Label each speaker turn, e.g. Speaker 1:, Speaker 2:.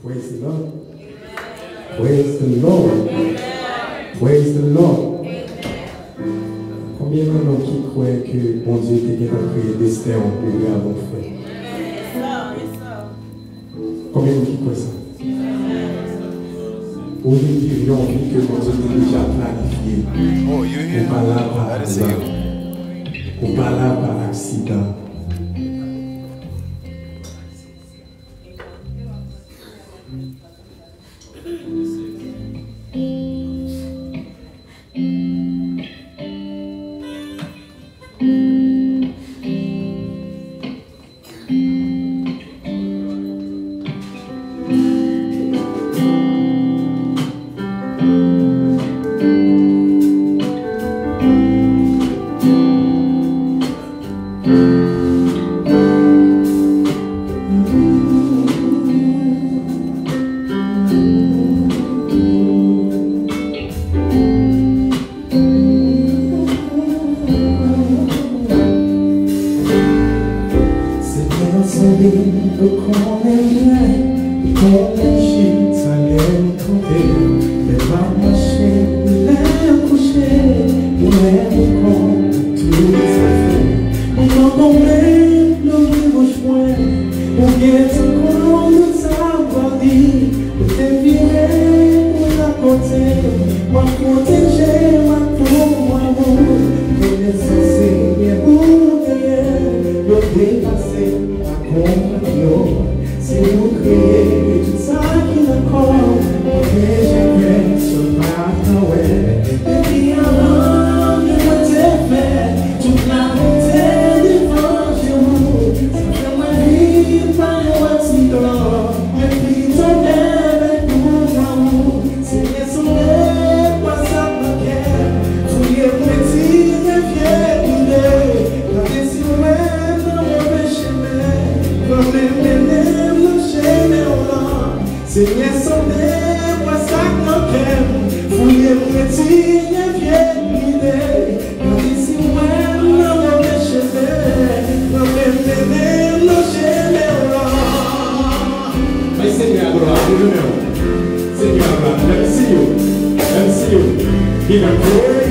Speaker 1: Praise the Lord. Praise the Lord. Praise the Lord. Combien de gens qui croient que mon Dieu était capable de créer des destin pour lui avant de faire? Combien de gens qui croient ça? Aujourd'hui, j'ai envie que mon Dieu était déjà planifié. On parle là par hasard. On parle là par accident. Give him praise.